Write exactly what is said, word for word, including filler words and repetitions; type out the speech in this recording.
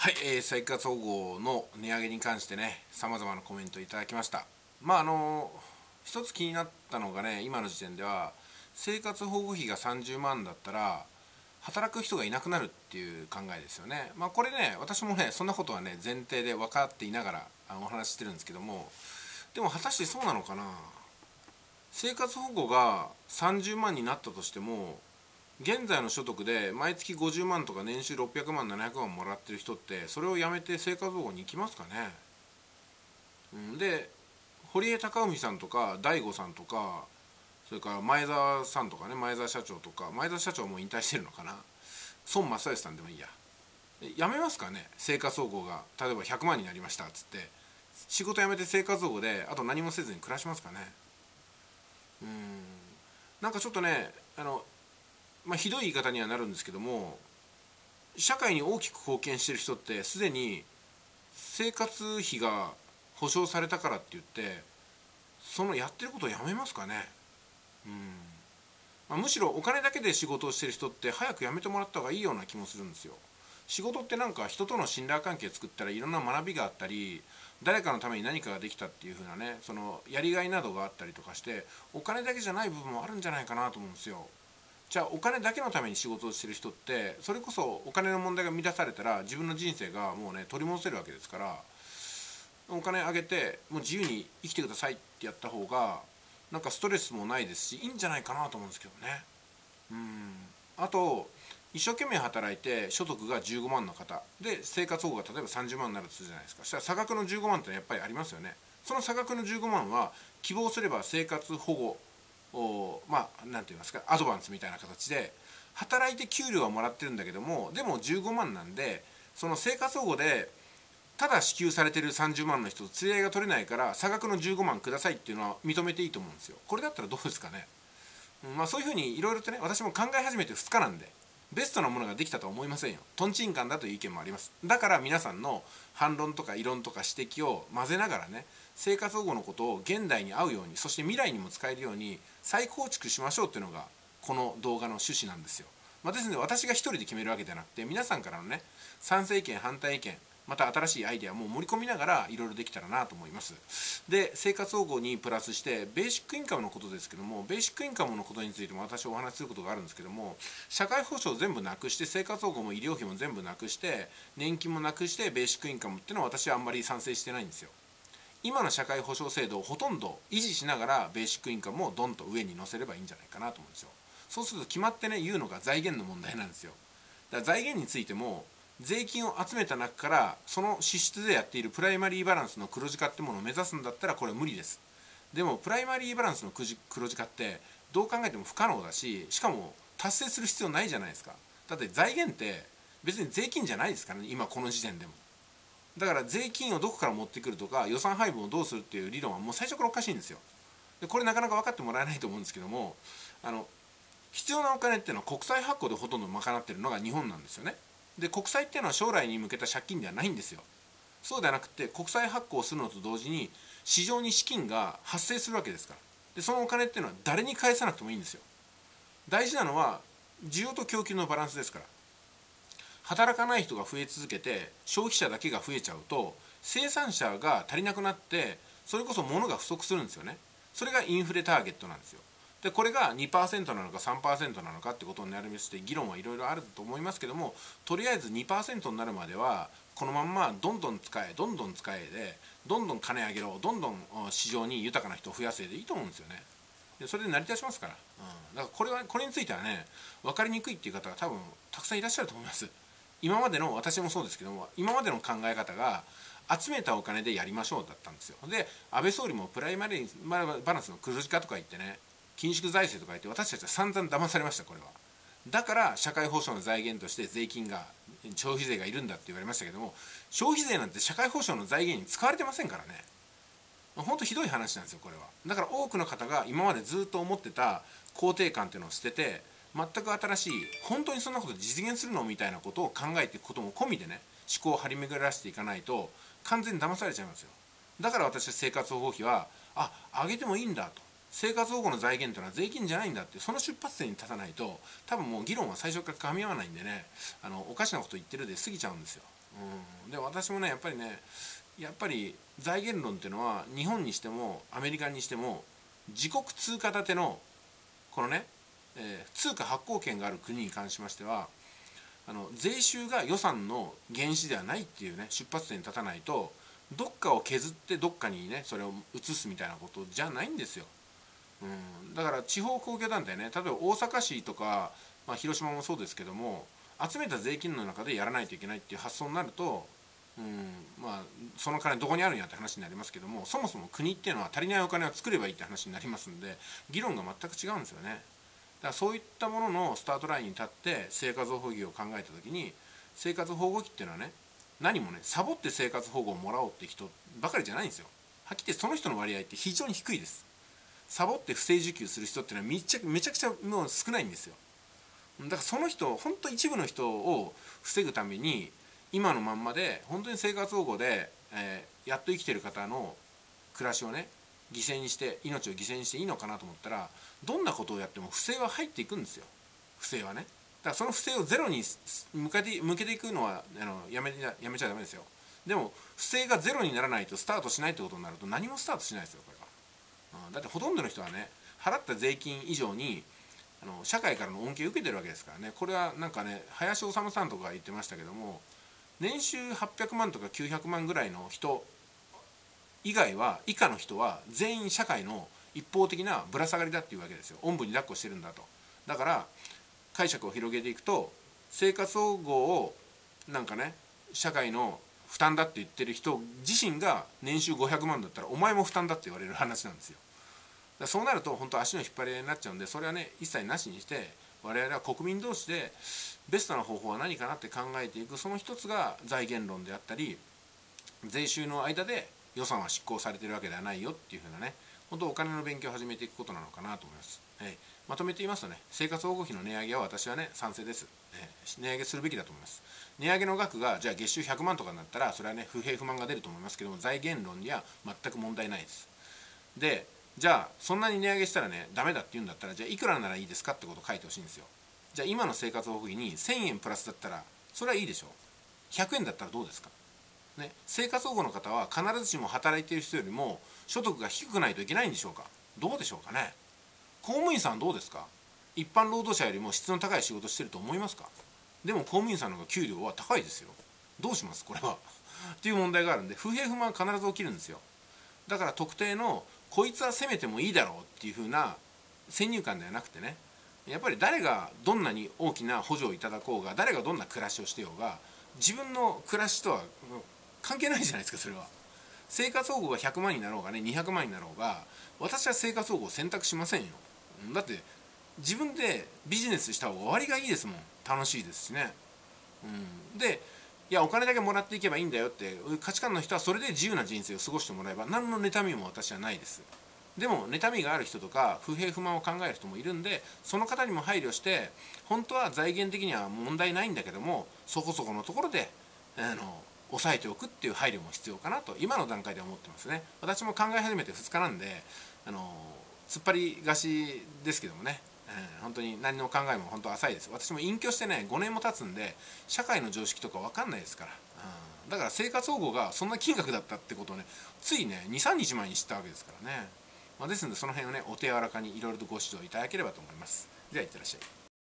はい、えー、生活保護の値上げに関してね、さまざまなコメントいただきました。まああの一つ気になったのがね、今の時点では生活保護費がさんじゅうまんだったら働く人がいなくなるっていう考えですよね。まあこれね、私もねそんなことはね前提で分かっていながらあのお話ししてるんですけども、でも果たしてそうなのかな。生活保護がさんじゅうまんになったとしても、現在の所得で毎月ごじゅうまんとか年収ろっぴゃくまんななひゃくまんもらってる人ってそれをやめて生活保護に行きますかね。うん、で堀江貴文さんとか大悟さんとか、それから前澤さんとかね、前澤社長とか、前澤社長はもう引退してるのかな、孫正義さんでもいいや、やめますかね。生活保護が例えばひゃくまんになりましたっつって仕事辞めて生活保護であと何もせずに暮らしますかね。うん、なんかちょっとね、あのまあ、ひどい言い方にはなるんですけども、社会に大きく貢献してる人ってすでに生活費が保障されたからって言ってそのやってることをやめますかね。うん、まあ、むしろお金だけで仕事をしてる人って早く辞めてもらった方がいいような気もするんですよ。仕事ってなんか人との信頼関係作ったらいろんな学びがあったり、誰かのために何かができたっていう風なね、そのやりがいなどがあったりとかして、お金だけじゃない部分もあるんじゃないかなと思うんですよ。じゃあお金だけのために仕事をしてる人って、それこそお金の問題が乱されたら自分の人生がもうね取り戻せるわけですから、お金あげてもう自由に生きてくださいってやった方がなんかストレスもないですしいいんじゃないかなと思うんですけどね。うん、あと一生懸命働いて所得がじゅうごまんの方で生活保護が例えばさんじゅうまんになるとするじゃないですか。そしたら差額のじゅうごまんってやっぱりありますよね。その差額のじゅうごまんは希望すれば生活保護をまあ何て言いますか、アドバンスみたいな形で働いて給料はもらってるんだけども、でもじゅうごまんなんで、その生活保護でただ支給されてるさんじゅうまんの人と釣り合いが取れないから差額のじゅうごまんくださいっていうのは認めていいと思うんですよ。これだったらどうですかね。うん、まあそういうふうにいろいろとね、私も考え始めてふつかなんでベストなものができたとは思いませんよ。とんちんかんだという意見もあります。だから皆さんの反論とか異論とか指摘を混ぜながらね、生活保護のことを現代に合うように、そして未来にも使えるように再構築しましょうっていうのがこの動画の趣旨なんですよ。まあ、ですので私が一人で決めるわけじゃなくて、皆さんからのね賛成意見反対意見、また新しいアイデアも盛り込みながらいろいろできたらなと思います。で生活保護にプラスしてベーシックインカムのことですけども、ベーシックインカムのことについても私はお話しすることがあるんですけども、社会保障全部なくして生活保護も医療費も全部なくして年金もなくしてベーシックインカムっていうのは私はあんまり賛成してないんですよ。今の社会保障制度をほとんど維持しながらベーシックインカムをドンと上に乗せればいいんじゃないかなと思うんですよ。そうすると決まってね言うのが財源の問題なんですよ。だから財源についても税金を集めた中からその支出でやっているプライマリーバランスの黒字化ってものを目指すんだったらこれは無理です。でもプライマリーバランスの黒字化ってどう考えても不可能だし、しかも達成する必要ないじゃないですか。だって財源って別に税金じゃないですからね、今この時点でも。だから税金をどこから持ってくるとか予算配分をどうするっていう理論はもう最初からおかしいんですよ。でこれなかなか分かってもらえないと思うんですけども、あの必要なお金っていうのは国債発行でほとんど賄ってるのが日本なんですよね。で国債っていうのは将来に向けた借金ではないんですよ。そうではなくて国債発行するのと同時に市場に資金が発生するわけですから。でそのお金っていうのは誰に返さなくてもいいんですよ。大事なのは需要と供給のバランスですから。働かない人が増え続けて消費者だけが増えちゃうと生産者が足りなくなってそれこそ物が不足するんですよね。それがインフレターゲットなんですよ。でこれが にパーセント なのか さんパーセント なのかってことになりまして、議論はいろいろあると思いますけども、とりあえず にパーセント になるまではこのまんまどんどん使えどんどん使えでどんどん金上げろ、どんどん市場に豊かな人を増やせでいいと思うんですよね。でそれで成り立ちますから、うん、だからこれはこれについてはね分かりにくいっていう方が多分たくさんいらっしゃると思います。今までの私もそうですけども、今までの考え方が集めたお金でやりましょうだったんですよ。で安倍総理もプライマリーバランスの黒字化とか言ってね、緊縮財政とか言って私たちは散々騙されました。これはだから社会保障の財源として税金が消費税がいるんだって言われましたけども、消費税なんて社会保障の財源に使われてませんからね。本当ひどい話なんですよこれは。だから多くの方が今までずっと思ってた肯定感っていうのを捨てて、全く新しい本当にそんなこと実現するのみたいなことを考えていくことも込みでね、思考を張り巡らしていかないと完全に騙されちゃいますよ。だから私は生活保護費はあ上げてもいいんだと、生活保護の財源というのは税金じゃないんだって、その出発点に立たないと多分もう議論は最初から噛み合わないんでね、あのおかしなこと言ってるで過ぎちゃうんですよ。 うん、で私もねやっぱりねやっぱり財源論っていうのは日本にしてもアメリカにしても自国通貨建てのこのね、えー、通貨発行権がある国に関しましてはあの税収が予算の原資ではないっていうね出発点に立たないとどっかを削ってどっかにねそれを移すみたいなことじゃないんですよ。うん、だから地方公共団体ね例えば大阪市とか、まあ、広島もそうですけども集めた税金の中でやらないといけないっていう発想になると、うん、まあその金どこにあるんやって話になりますけどもそもそも国っていうのは足りないお金を作ればいいって話になりますんで議論が全く違うんですよね。だからそういったもののスタートラインに立って生活保護費を考えた時に生活保護費っていうのはね何もねサボって生活保護をもらおうって人ばかりじゃないんですよ。はっきり言ってその人の割合って非常に低いです。サボって不正受給する人っていうのはめちゃめちゃくちゃもう少ないんですよ。だからその人本当一部の人を防ぐために今のまんまで本当に生活保護で、えー、やっと生きてる方の暮らしをね犠牲にして命を犠牲にしていいのかなと思ったらどんなことをやっても不正は入っていくんですよ。不正はね。だからその不正をゼロに向けて向けていくのはあのやめやめちゃダメですよ。でも不正がゼロにならないとスタートしないってことになると何もスタートしないですよこれは。だってほとんどの人はね払った税金以上にあの社会からの恩恵を受けてるわけですからね。これはなんかね林修さんとかが言ってましたけども年収はっぴゃくまんとかきゅうひゃくまんぐらいの人以外は以下の人は全員社会の一方的なぶら下がりだっていうわけですよ。おんぶに抱っこしてるんだと。だから解釈を広げていくと生活保護をなんかね社会の負担だって言ってる人自身が年収ごひゃくまんだったらお前も負担だって言われる話なんですよ。だそうなると本当足の引っ張り合いになっちゃうんでそれはね一切なしにして我々は国民同士でベストな方法は何かなって考えていくその一つが財源論であったり税収の間で予算は執行されているわけではないよっていうふうなね本当お金の勉強を始めていくことなのかなと思います。はい、まとめて言いますとね生活保護費の値上げは私はね賛成です。えー、値上げするべきだと思います。値上げの額がじゃあ月収ひゃくまんとかになったらそれはね不平不満が出ると思いますけども財源論には全く問題ないです。でじゃあそんなに値上げしたらねダメだって言うんだったらじゃあいくらならいいですかってことを書いてほしいんですよ。じゃあ今の生活保護費にせんえんプラスだったらそれはいいでしょう。ひゃくえんだったらどうですか、ね、生活保護の方は必ずしも働いている人よりも所得が低くないといけないんでしょうか。どうでしょうかね。公務員さんどうですか。一般労働者よりも質の高い仕事してると思いますか。でも公務員さんの方が給料は高いですよ。どうしますこれはっていう問題があるんで不平不満は必ず起きるんですよ。だから特定のこいつは攻めてもいいだろうっていう風な先入観ではなくてねやっぱり誰がどんなに大きな補助をいただこうが誰がどんな暮らしをしてようが自分の暮らしとは関係ないじゃないですか。それは生活保護がひゃくまんになろうがねにひゃくまんになろうが私は生活保護を選択しませんよ。だって自分でビジネスした方が終わりがいいですもん。楽しいですしね、うん、でいやお金だけもらっていけばいいんだよって価値観の人はそれで自由な人生を過ごしてもらえば何の妬みも私はないです。でも妬みがある人とか不平不満を考える人もいるんでその方にも配慮して本当は財源的には問題ないんだけどもそこそこのところであの抑えておくっていう配慮も必要かなと今の段階では思ってますね。私も考え始めてふつかなんであの突っ張りがちですけどもね、うん、本当に何の考えも本当浅いです。私も隠居してねごねんも経つんで社会の常識とか分かんないですから、うん、だから生活保護がそんな金額だったってことをねついねにさんにちまえに知ったわけですからね、まあ、ですのでその辺をねお手柔らかにいろいろとご指導いただければと思います。ではいってらっしゃい。